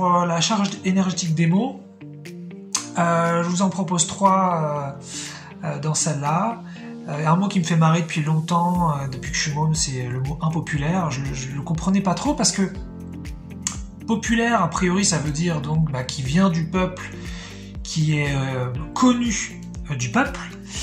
sur la charge énergétique des mots. Je vous en propose 3 dans celle-là. Un mot qui me fait marrer depuis longtemps, depuis que je suis môme, c'est le mot impopulaire. Je ne le comprenais pas trop parce que populaire, a priori, ça veut dire donc qui vient du peuple, qui est connu du peuple.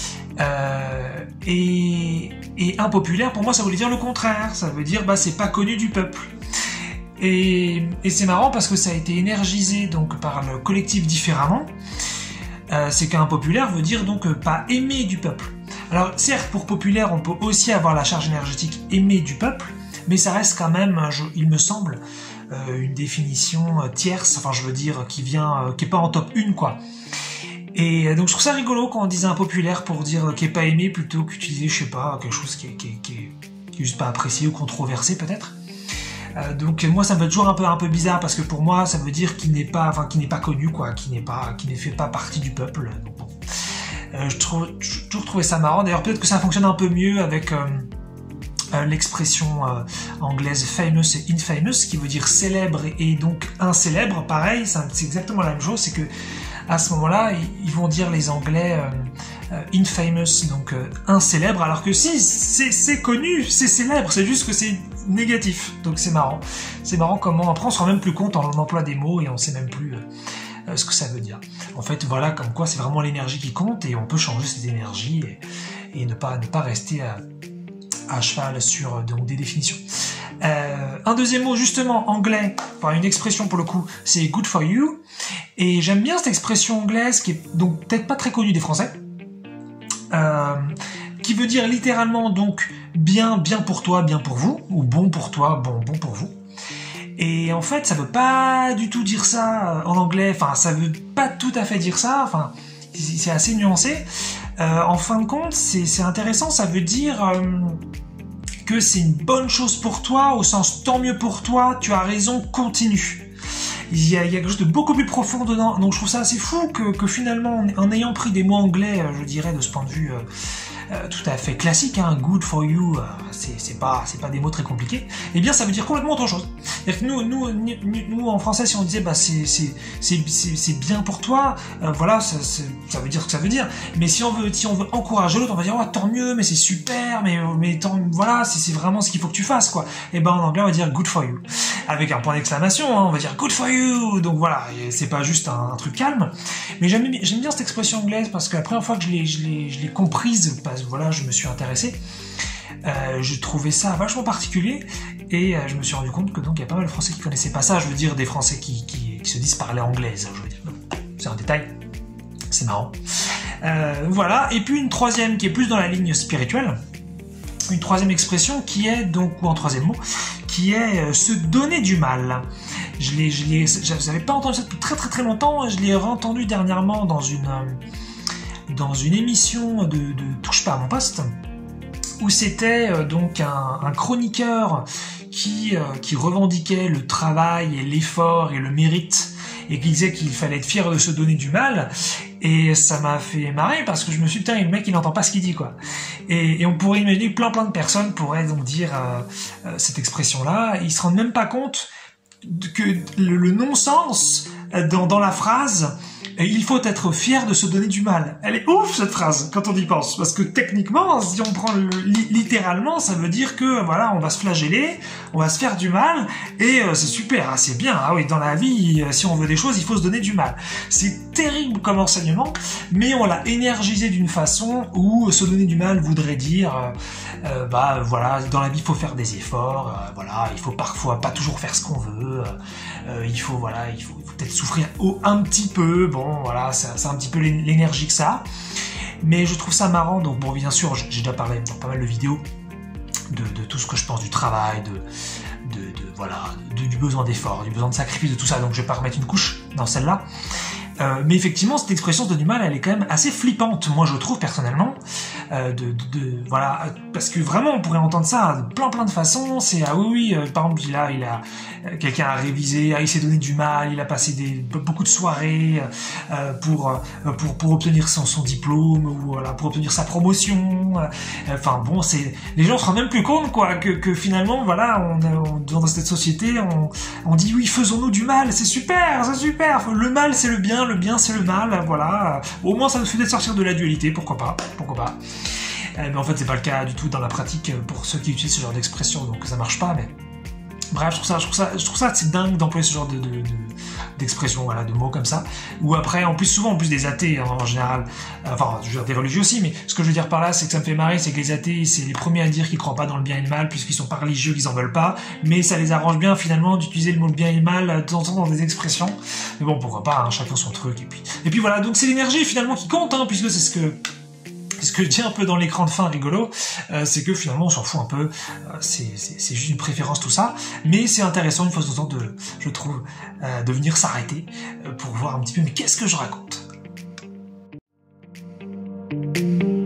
Et impopulaire, pour moi, ça voulait dire le contraire. Ça veut dire c'est pas connu du peuple. Et c'est marrant parce que ça a été énergisé donc par le collectif différemment. C'est qu'impopulaire veut dire donc pas aimé du peuple. Alors certes, pour populaire, on peut aussi avoir la charge énergétique aimée du peuple, mais ça reste quand même, il me semble, une définition tierce, enfin je veux dire, qui est pas en top 1 quoi. Et donc je trouve ça rigolo quand on disait impopulaire pour dire qui est pas aimé plutôt qu'utiliser, je sais pas, quelque chose qui est juste pas apprécié ou controversé peut-être. Donc moi ça me fait toujours un peu bizarre parce que pour moi ça veut dire qu'il n'est pas connu quoi, qui ne fait pas partie du peuple. Donc, bon. J'ai toujours trouvé ça marrant. D'ailleurs peut-être que ça fonctionne un peu mieux avec l'expression anglaise famous et infamous qui veut dire célèbre et donc incélèbre. Pareil, c'est exactement la même chose, c'est que à ce moment-là ils vont dire les Anglais infamous, donc incélèbre, alors que si c'est connu, c'est célèbre, c'est juste que c'est négatif. Donc c'est marrant. C'est marrant comment après on se rend même plus compte en emploie des mots et on sait même plus ce que ça veut dire. En fait, voilà, comme quoi c'est vraiment l'énergie qui compte et on peut changer cette énergie et ne pas rester à cheval sur donc, des définitions. Un deuxième mot justement anglais, enfin une expression pour le coup, c'est good for you. Et j'aime bien cette expression anglaise qui est donc peut-être pas très connue des Français, qui veut dire littéralement donc bien pour toi, bien pour vous, ou bon pour toi, bon pour vous. Et en fait, ça veut pas du tout dire ça en anglais, enfin ça veut pas tout à fait dire ça, enfin c'est assez nuancé. En fin de compte, c'est intéressant, ça veut dire que c'est une bonne chose pour toi, au sens tant mieux pour toi, tu as raison, continue. Il y a quelque chose de beaucoup plus profond dedans, donc je trouve ça assez fou que finalement, en ayant pris des mots anglais, je dirais de ce point de vue tout à fait classique, hein, good for you, c'est pas des mots très compliqués, et bien ça veut dire complètement autre chose. C'est-à-dire que nous en français, si on disait c'est bien pour toi, voilà, ça veut dire ce que ça veut dire. Mais si on veut encourager l'autre, on va dire oh, tant mieux, mais c'est super, mais tant, voilà, c'est vraiment ce qu'il faut que tu fasses quoi. Et ben en anglais on va dire good for you avec un point d'exclamation, hein, on va dire good for you. Donc voilà, c'est pas juste un truc calme. Mais j'aime bien cette expression anglaise parce que la première fois que je l'ai comprise, parce que voilà, je me suis intéressé. Je trouvais ça vachement particulier et je me suis rendu compte que donc il y a pas mal de Français qui connaissaient pas ça. Je veux dire des Français qui se disent parler anglaise. Je veux dire, c'est un détail, c'est marrant. Voilà. Et puis une troisième qui est plus dans la ligne spirituelle, une troisième expression qui est donc ou un troisième mot qui est se donner du mal. Je n'avais pas entendu ça depuis très longtemps. Je l'ai entendu dernièrement dans une émission de Touche pas à mon poste, où c'était donc un chroniqueur qui revendiquait le travail et l'effort et le mérite, et qui disait qu'il fallait être fier de se donner du mal, et ça m'a fait marrer parce que je me suis dit putain, le mec il n'entend pas ce qu'il dit quoi. Et on pourrait imaginer que plein de personnes pourraient donc dire cette expression-là, ils se rendent même pas compte que le non-sens dans la phrase. Il faut être fier de se donner du mal. Elle est ouf cette phrase quand on y pense, parce que techniquement, si on prend littéralement, ça veut dire que voilà, on va se flageller, on va se faire du mal, et c'est super, hein, c'est bien. Ah oui, dans la vie, si on veut des choses, il faut se donner du mal. C'est terrible comme enseignement, mais on l'a énergisé d'une façon où se donner du mal voudrait dire, voilà, dans la vie, il faut faire des efforts, voilà, il faut parfois pas toujours faire ce qu'on veut, il faut peut-être souffrir un petit peu, bon voilà, c'est un petit peu l'énergie que ça a, mais je trouve ça marrant. Donc bon, bien sûr, j'ai déjà parlé dans pas mal de vidéos de tout ce que je pense du travail, du besoin d'effort, du besoin de sacrifice, de tout ça, donc je vais pas remettre une couche dans celle-là. Mais effectivement, cette expression se donne du mal, elle est quand même assez flippante, moi je trouve personnellement. Voilà, parce que vraiment on pourrait entendre ça de plein de façons. C'est ah oui, par exemple quelqu'un a révisé, il s'est donné du mal, il a passé beaucoup de soirées pour obtenir son diplôme ou voilà, pour obtenir sa promotion. Enfin bon, les gens se rendent même plus compte quoi que finalement voilà, dans cette société on dit oui, faisons-nous du mal, c'est super. Le mal c'est le bien c'est le mal, voilà. Au moins ça nous fait sortir de la dualité, pourquoi pas. Mais en fait c'est pas le cas du tout dans la pratique pour ceux qui utilisent ce genre d'expression, donc ça marche pas. Mais bref, je trouve ça c'est dingue d'employer ce genre d'expression, voilà, de mots comme ça. Ou après, souvent en plus des athées en général, enfin je veux dire des religieux aussi, mais ce que je veux dire par là c'est que ça me fait marrer, c'est que les athées c'est les premiers à dire qu'ils croient pas dans le bien et le mal puisqu'ils sont pas religieux, qu'ils en veulent pas, mais ça les arrange bien finalement d'utiliser le mot bien et le mal de temps en temps dans des expressions. Mais bon, pourquoi pas, hein, chacun son truc. Et puis voilà, donc c'est l'énergie finalement qui compte, hein, puisque c'est ce que je dis un peu dans l'écran de fin rigolo, c'est que finalement on s'en fout un peu, c'est juste une préférence tout ça, mais c'est intéressant une fois de temps je trouve, de venir s'arrêter pour voir un petit peu mais qu'est-ce que je raconte.